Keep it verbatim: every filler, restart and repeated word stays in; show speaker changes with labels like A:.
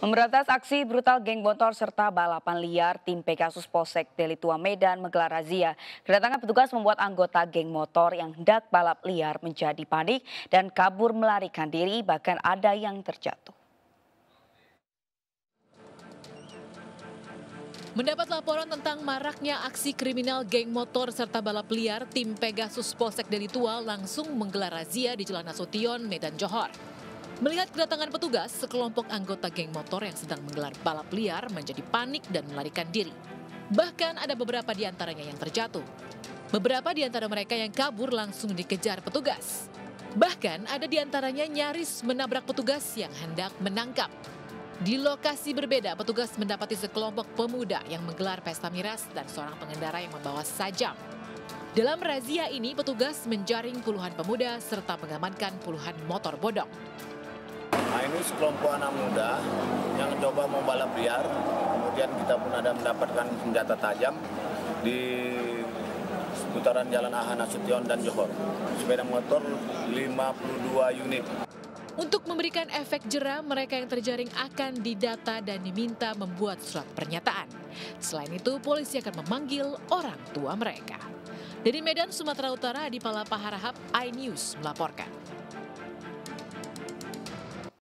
A: Memberantas aksi brutal geng motor serta balapan liar, tim Pegasus Polsek Deli Tua Medan menggelar razia. Kedatangan petugas membuat anggota geng motor yang hendak balap liar menjadi panik dan kabur melarikan diri, bahkan ada yang terjatuh.
B: Mendapat laporan tentang maraknya aksi kriminal geng motor serta balap liar, tim Pegasus Polsek Deli Tua langsung menggelar razia di Jalan Nasution, Medan Johor. Melihat kedatangan petugas, sekelompok anggota geng motor yang sedang menggelar balap liar menjadi panik dan melarikan diri. Bahkan ada beberapa di antaranya yang terjatuh. Beberapa di antara mereka yang kabur langsung dikejar petugas. Bahkan ada di antaranya nyaris menabrak petugas yang hendak menangkap. Di lokasi berbeda, petugas mendapati sekelompok pemuda yang menggelar pesta miras dan seorang pengendara yang membawa sajam. Dalam razia ini, petugas menjaring puluhan pemuda serta mengamankan puluhan motor bodong.
C: Nah, ini sekelompok anak muda yang coba membalap liar, kemudian kita pun ada mendapatkan senjata tajam di seputaran Jalan A H Nasution dan Johor. Sepeda motor lima puluh dua unit.
B: Untuk memberikan efek jera, mereka yang terjaring akan didata dan diminta membuat surat pernyataan. Selain itu, polisi akan memanggil orang tua mereka. Dari Medan, Sumatera Utara, Adi Palapa Harahap, iNews melaporkan.